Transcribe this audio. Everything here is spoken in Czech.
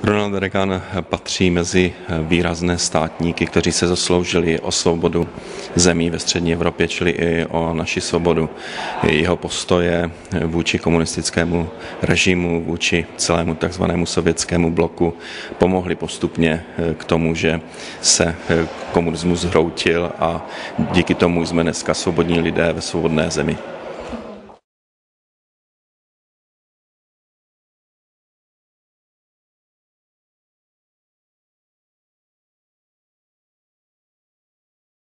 Ronald Reagan patří mezi výrazné státníky, kteří se zasloužili o svobodu zemí ve střední Evropě, čili i o naši svobodu. Jeho postoje vůči komunistickému režimu, vůči celému takzvanému sovětskému bloku pomohly postupně k tomu, že se komunismus zhroutil a díky tomu jsme dneska svobodní lidé ve svobodné zemi.